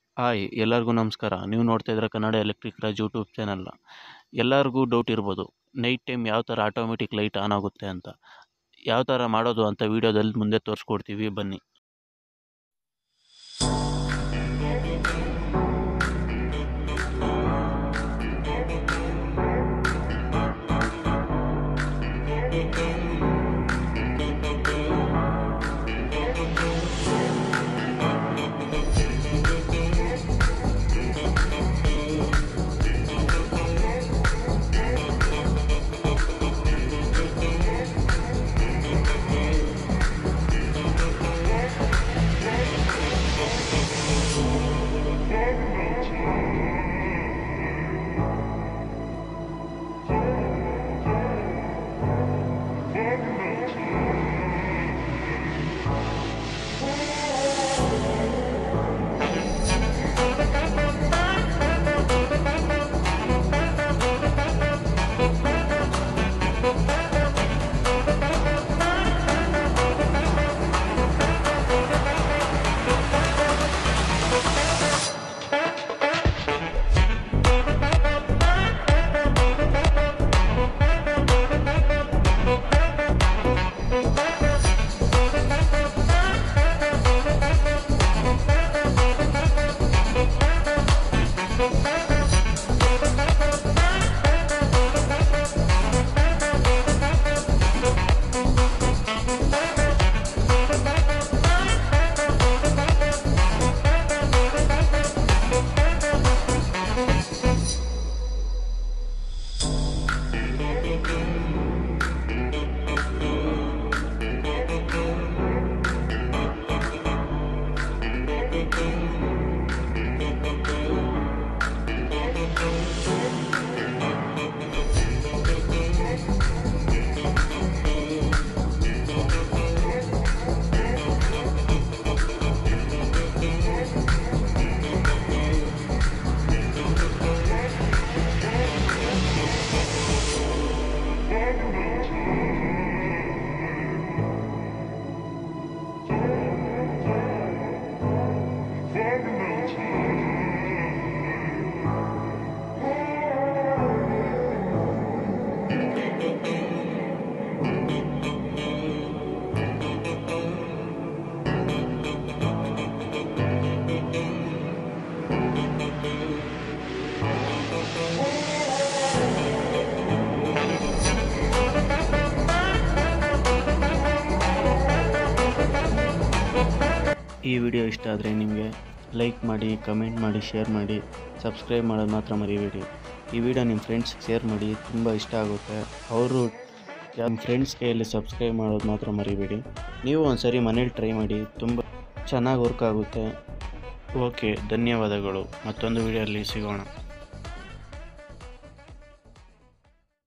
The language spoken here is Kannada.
ಹಾಯ್ ಎಲ್ಲರಿಗೂ ನಮಸ್ಕಾರ. ನೀವು ನೋಡ್ತಾ ಇದ್ದೀರಾ ಕನ್ನಡ ಎಲೆಕ್ಟ್ರಿಕ್ ರಾಜ್ ಯೂಟ್ಯೂಬ್ ಚಾನಲ್ನ. ಎಲ್ಲರಿಗೂ ಡೌಟ್ ಇರ್ಬೋದು, ನೈಟ್ ಟೈಮ್ ಯಾವ ಥರ ಆಟೋಮೆಟಿಕ್ ಲೈಟ್ ಆನ್ ಆಗುತ್ತೆ ಅಂತ. ಯಾವ ಥರ ಮಾಡೋದು ಅಂತ ವೀಡಿಯೋದಲ್ಲಿ ಮುಂದೆ ತೋರಿಸ್ಕೊಡ್ತೀವಿ, ಬನ್ನಿ. ಈ ವಿಡಿಯೋ ಇಷ್ಟ ಆದರೆ ನಿಮಗೆ ಲೈಕ್ ಮಾಡಿ, ಕಮೆಂಟ್ ಮಾಡಿ, ಶೇರ್ ಮಾಡಿ, ಸಬ್ಸ್ಕ್ರೈಬ್ ಮಾಡೋದು ಮಾತ್ರ ಮರಿಬೇಡಿ. ಈ ವಿಡಿಯೋ ನಿಮ್ಮ ಫ್ರೆಂಡ್ಸ್ಗೆ ಶೇರ್ ಮಾಡಿ, ತುಂಬ ಇಷ್ಟ ಆಗುತ್ತೆ. ಅವರು ನಿಮ್ಮ ಫ್ರೆಂಡ್ಸ್ ಕೈಯಲ್ಲಿ ಸಬ್ಸ್ಕ್ರೈಬ್ ಮಾಡೋದು ಮಾತ್ರ ಮರಿಬೇಡಿ. ನೀವು ಒಂದ್ಸರಿ ಮನೇಲಿ ಟ್ರೈ ಮಾಡಿ, ತುಂಬ ಚೆನ್ನಾಗಿ ವರ್ಕ್ ಆಗುತ್ತೆ. ಓಕೆ, ಧನ್ಯವಾದಗಳು. ಮತ್ತೊಂದು ವಿಡಿಯೋದಲ್ಲಿ ಸಿಗೋಣ.